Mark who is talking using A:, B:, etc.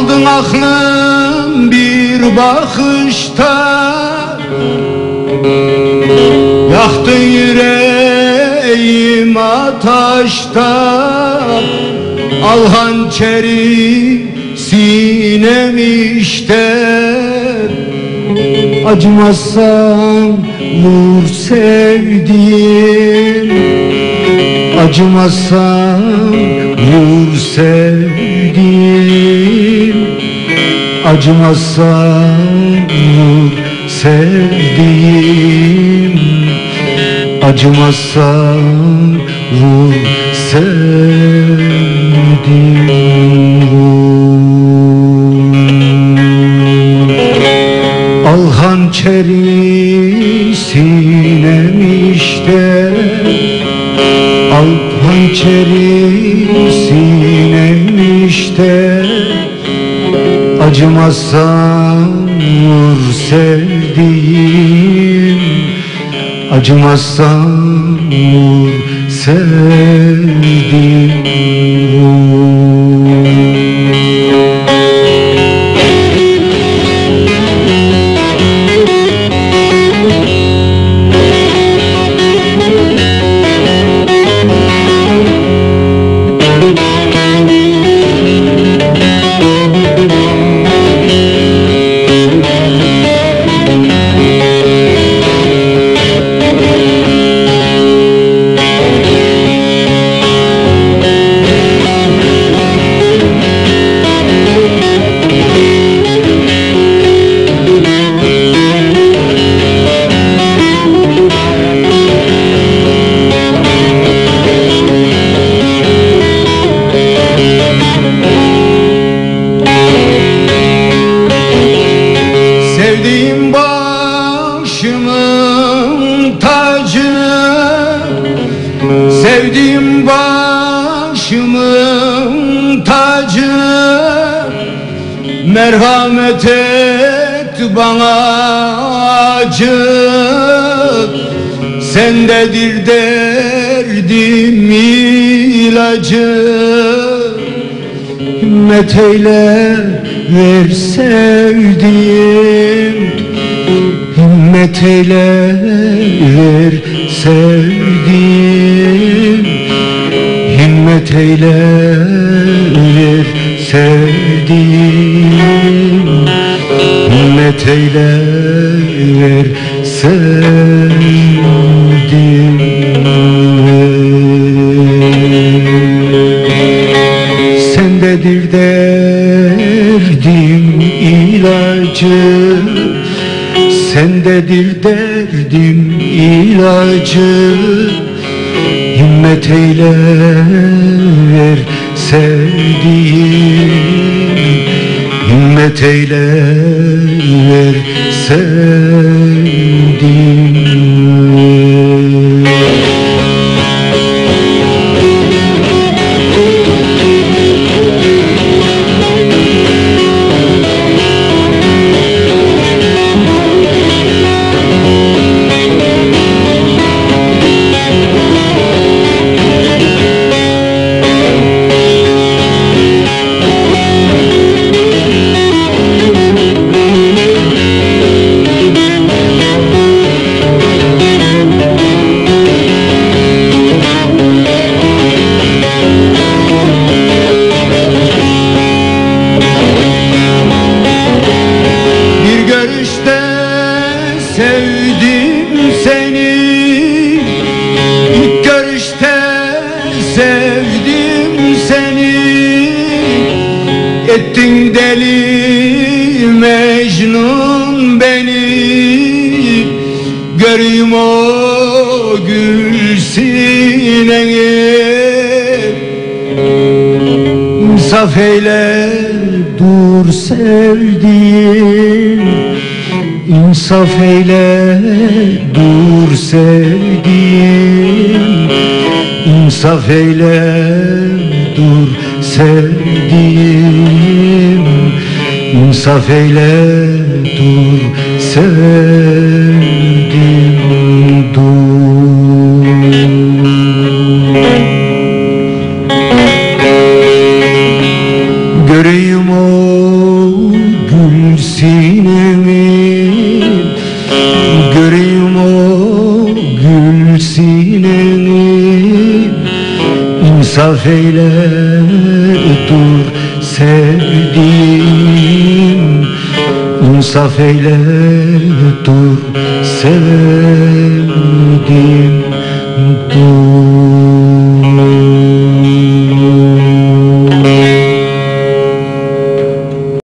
A: Aldın aklım bir bakışta, yaktın yüreğim ateşte. Al hançeri sinem işte, acımazsan vur sevdiğim, acımazsan vur sevdiğim, acımazsan vur sevdiğim, acımazsan vur sevdiğim. Al hançeri sinem işte, al hançeri sinem işte, acımazsan vur sevdiğim, acımazsan vur sevdiğim. Sevdiğim başımın tacı, sevdiğim başımın tacı, merhamet et bana acı. Sendedir derdim ilacı, himmet eyle ver sevdiğim, himmet eyle ver sevdiğim, himmet eyle ver sevdiğim, himmet eyle ver sevdiğim. Sendedir derdim ilacı, sendedir derdim ilacı, himmet eyle ver sevdiğim, himmet eyle ver sevdiğim. Sevdim seni, ilk görüşte sevdim seni. Ettin deli Mecnun beni, göreyim o gül sineni. İnsaf eyle dur sevdiğim, İnsaf eyle dur sevdiğim, İnsaf eyle dur sevdiğim, İnsaf eyle dur sevdiğim, dur. Göreyim o İnsaf eyle dur sevdiğim, insaf eyle dur sevdiğim.